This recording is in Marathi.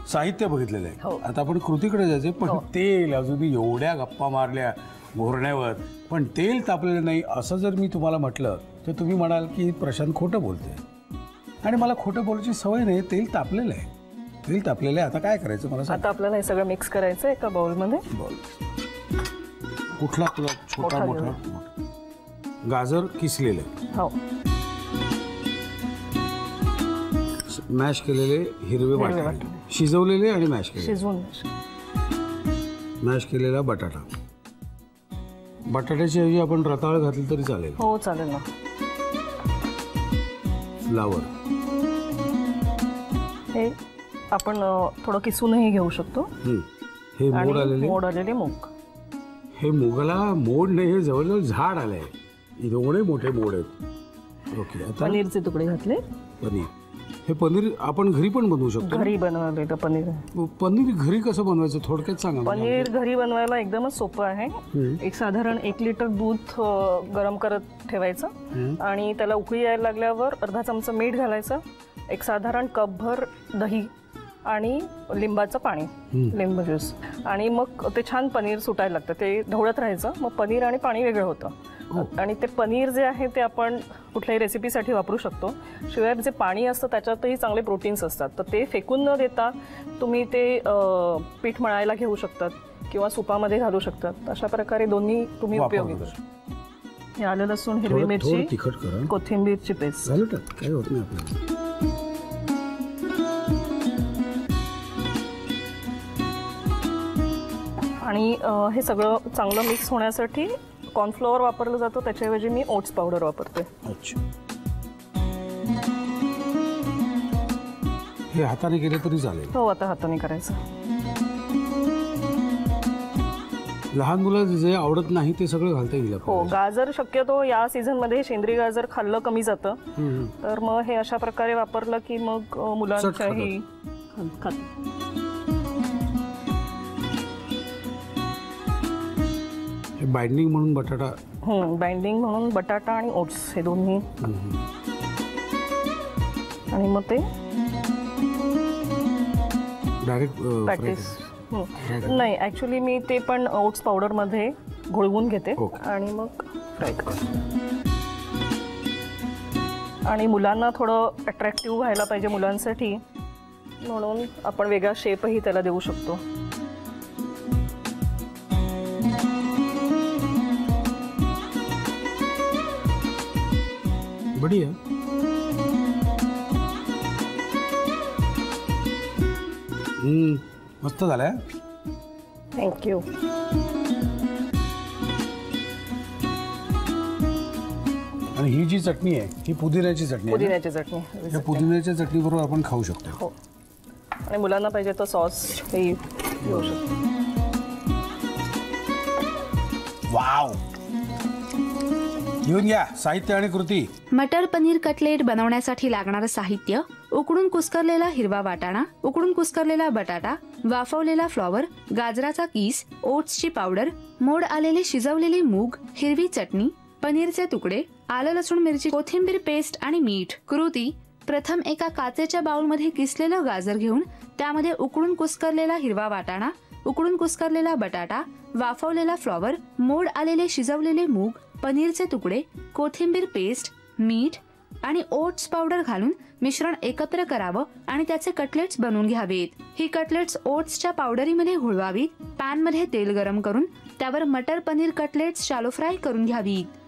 साहित्य बघितलेलं आहे. हो. आता आपण कृतीकडे जायचे. पण तेल अजून एवढ्या गप्पा मारल्या घोरण्यावर, पण तेल तापलेलं नाही असं जर मी तुम्हाला म्हटलं तर तुम्ही म्हणाल की प्रशांत खोटं बोलतोय. आणि मला खोटं बोलायची सवय नाही. तेल तापलेलं आहे. तेल तापलेलं आहे. आता काय करायचं मला सांग. आता आपल्याला हे सगळं मिक्स करायचं एका बाउलमध्ये. कुठला तुला छोटा मोठा? गाजर किसलेले. हो. मॅश केलेले हिरवे बटाटे, शिजवलेले आणि मॅश केलेले. शिजवून मॅश केलेला बटाटा. बटाट्याची ऐवजी आपण रताळ घातली तरी चालेल. हो चालेल ना. फ्लावर हे आपण थोडं किसूनही घेऊ शकतो. हे मोड आलेले मूग. हे मुगाला मोड नाही, हे जवळजवळ झाड आलंय. एवढे मोठे मोड आहेत. ओके. आता पनीरचे तुकडे घातले. पनीर. हे पनीर आपण घरी पण बनवू शकतो. घरी बनवलेलं पनीर. पनीर घरी कसं बनवायचं थोडक्यात सांगा. पनीर घरी बनवायला एकदमच सोपं आहे. एक साधारण 1 लिटर दूध गरम करत ठेवायचं आणि त्याला उकळी यायला लागल्यावर अर्धा चमचा मीठ घालायचं, एक साधारण कपभर दही आणि लिंबाचं पाणी, लिंबू ज्यूस, आणि मग ते छान पनीर सुटायला लागतं. ते ढवळत राहायचं. मग पनीर आणि पाणी वेगळं होतं. आणि ते पनीर जे आहे ते आपण कुठल्याही रेसिपीसाठी वापरू शकतो. शिवाय जे पाणी असतं त्याच्यातही चांगले प्रोटीन्स असतात. तर ते फेकून न देता तुम्ही ते पीठ मळायला घेऊ शकतात किंवा सुपामध्ये घालू शकतात. अशा प्रकारे दोन्ही तुम्ही उपयोगी करू शकता. हे आलं लसूण, हिरवी मिरची, कोथिंबीरची पेस्ट. काय होत नाही आपल्याला. आणि हे सगळं चांगलं मिक्स होण्यासाठी कॉर्नफ्लॉवर वापरलं जातं. त्याच्याऐवजी मी ओट्स पावडर वापरते. अच्छा. हे हाताने केले तरी चालेल. हो, आता हाताने करायचं. लहान मुलं जे आवडत नाही ते सगळं घालता येईल. हो, गाजर शक्यतो या सीझन मध्ये सेंद्रिय गाजर खाल्लं कमी जातं. तर मग हे अशा प्रकारे वापरलं की मग मुलांच्याही बाइंडिंग म्हणून बटाटा. बाइंडिंग म्हणून बटाटा आणि ओट्स हे दोन्ही. आणि मग ते डायरेक्ट प्रॅक्टिस नाही, ॲक्च्युली मी ते पण ओट्स पावडरमध्ये घोळवून घेते आणि मग फ्राय करते. आणि मुलांना थोडं अट्रॅक्टिव्ह व्हायला पाहिजे मुलांसाठी, म्हणून आपण वेगळा शेपही त्याला देऊ शकतो. बढ़िया. मस्त झालाय. थँक्यू. आणि ही जी चटणी आहे ही पुदिन्याची चटणी. पुदिन्याची चटणी. या पुदिन्याच्या चटणीबरोबर आपण खाऊ शकतो. हो. आणि मुलांना पाहिजे तर सॉस हे घेऊ शकतो. वाव. घेऊन घ्या साहित्य आणि कृती. मटर पनीर कटलेट बनवण्यासाठी लागणारं साहित्य: उकडून कुस्करलेला हिरवा वाटाणा, उकडून कुस्करलेला बटाटा, वाफवलेला फ्लॉवर, गाजराचा किस, ओट्सची पावडर, मोड आलेले शिजवलेले मूग, हिरवी चटणी, पनीरचे तुकडे, आलं लसूण मिरची, कोथिंबीर पेस्ट आणि मीठ. कृती: प्रथम एका काचेच्या बाउलमध्ये किसलेलं गाजर घेऊन त्यामध्ये उकडून कुस्करलेला हिरवा वाटाणा, उकडून कुस्करलेला बटाटा, वाफवलेला फ्लॉवर, मोड आलेले शिजवलेले मूग, पनीरचे तुकडे, कोथिंबीर पेस्ट, मीठ आणि ओट्स पावडर घालून मिश्रण एकत्र करावं आणि त्याचे कटलेट्स बनवून घ्यावेत. ही कटलेट्स ओट्सच्या पावडरीमध्ये घोळवावीत. पॅनमध्ये तेल गरम करून त्यावर मटर पनीर कटलेट्स शालो फ्राय करून घ्यावीत.